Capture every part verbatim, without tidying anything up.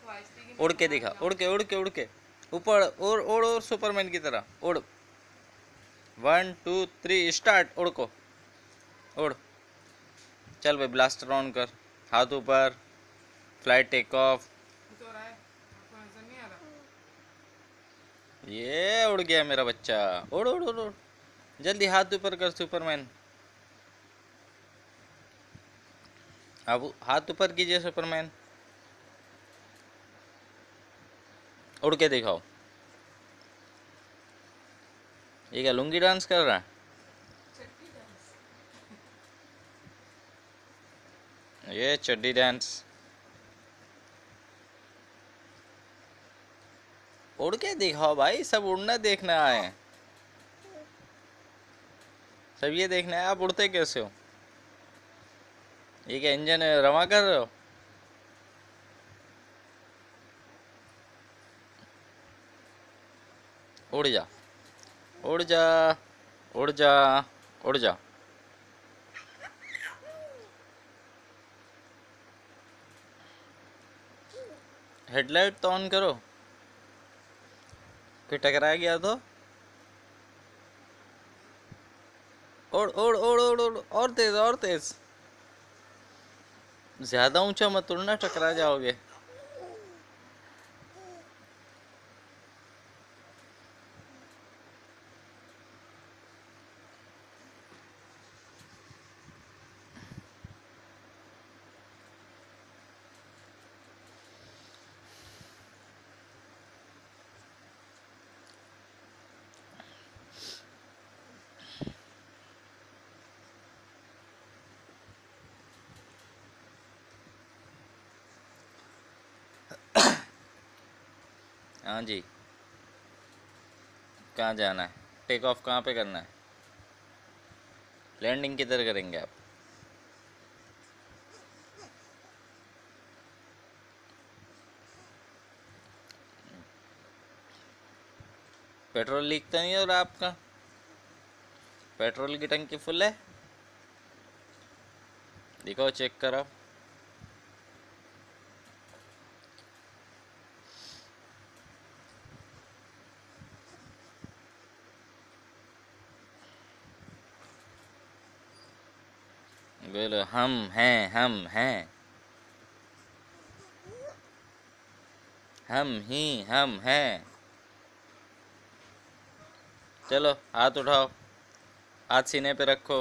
उड़ के दिखा, उड़ के उड़ के उड़ के ऊपर, और उड़ और सुपरमैन की तरह उड़। One two three start. उड़ को उड़। चल भाई ब्लास्टर ऑन कर, हाथ ऊपर, फ्लाइट टेक ऑफ। ये उड़ गया मेरा बच्चा। उड़ उड़ उड़ उड़, जल्दी हाथ ऊपर कर सुपरमैन। अब हाथ ऊपर कीजिए सुपरमैन, उड़ के दिखाओ। ये क्या लुंगी डांस कर रहा है? ये चड्डी डांस। उड़ के दिखाओ भाई, सब उड़ना देखना है, सब ये देखना है आप उड़ते कैसे हो। ये क्या इंजन रवा कर रहे हो? उड़ जा उड़ जा उड़ जा उड़ जा। हेडलाइट तो ऑन करो, फिर टकरा गया तो। उड़ उड़ उड़ उड़ उड़, और तेज और तेज, ज्यादा ऊंचा मत उड़ना, टकरा जाओगे। हाँ जी, कहाँ जाना है? टेक ऑफ कहाँ पे करना है? लैंडिंग किधर करेंगे आप? पेट्रोल लीक तो नहीं हो रहा आपका? पेट्रोल की टंकी फुल है? दिखाओ, चेक करो। बोलो हम हैं, हम हैं, हम ही हम हैं। चलो हाथ उठाओ, हाथ सीने पे रखो।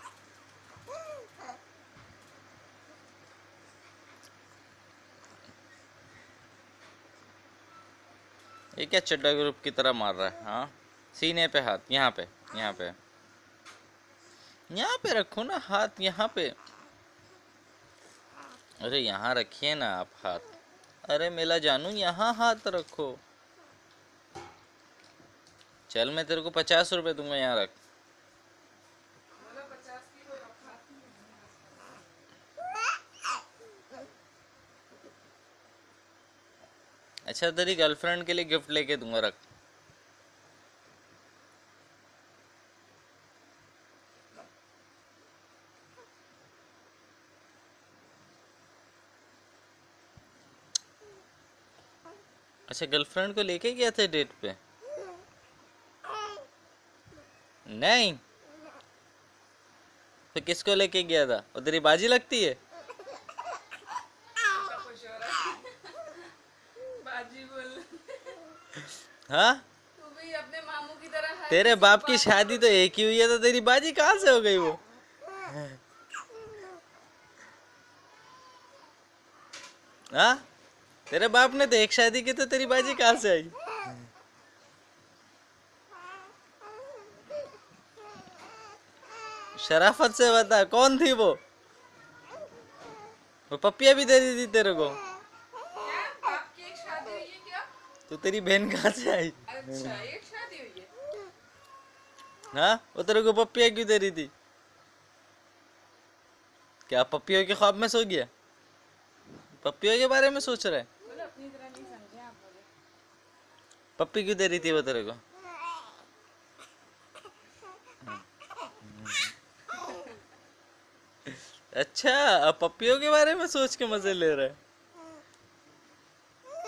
ये क्या चड्डा ग्रुप की तरह मार रहा है? हाँ, सीने पे हाथ, यहाँ पे, यहाँ पे, यहाँ पे रखो ना हाथ, यहाँ पे। अरे यहाँ रखिए ना आप हाथ। अरे मेला जानू, यहाँ हाथ रखो। चल मैं तेरे को पचास रुपए दूंगा, यहाँ रख। अच्छा, तेरी गर्लफ्रेंड के लिए गिफ्ट लेके दूंगा, रख। अच्छा, गर्लफ्रेंड को लेके गया था डेट पे? नहीं, तो किसको लेके गया था? वो तेरी बाजी लगती है? बाजी बोल। हाँ, तू भी अपने मामू की तरह है। तेरे बाप की शादी तो एक ही हुई है, तो तेरी बाजी कहाँ से हो गई वो? हाँ, तेरे बाप ने तो एक शादी की, तो तेरी बाजी कहाँ से आई? शराफत से बता, कौन थी वो? वो पपिया भी दे दी थी तेरे को? क्या बाप की एक शादी हुई है क्या? तो तेरी बहन कहाँ से आई? अच्छा, एक शादी हुई है। हाँ, वो तेरे को पपिया क्यों दे रही थी? क्या पपियों के ख्वाब में सो गया? पपियों के बारे में सोच रहा है? बोलो अपनी तरह नहीं समझे आप बोले। पप्पी क्यों दे रही थी वो तेरे को? अच्छा, अब पपियों के बारे में सोच के मजे ले रहा है।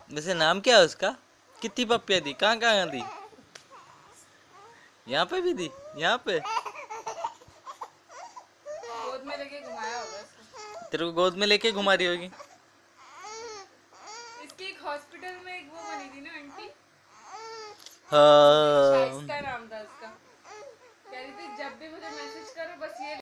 वैसे नाम क्या है उसका? कितनी पप्पियाँ दी? कहाँ कहाँ दी? यहाँ पे भी दी? यहाँ पे? गोद में लेके घुमाया होगा इसको। तेरे को गोद में लेके घुमा रही होगी। इसकी एक हॉस्पिटल में एक वो बनी थी ना आंटी, हाँ शाइस्ता नाम था उसका। कह रही थी जब भी मुझे मैसेज करो बस ये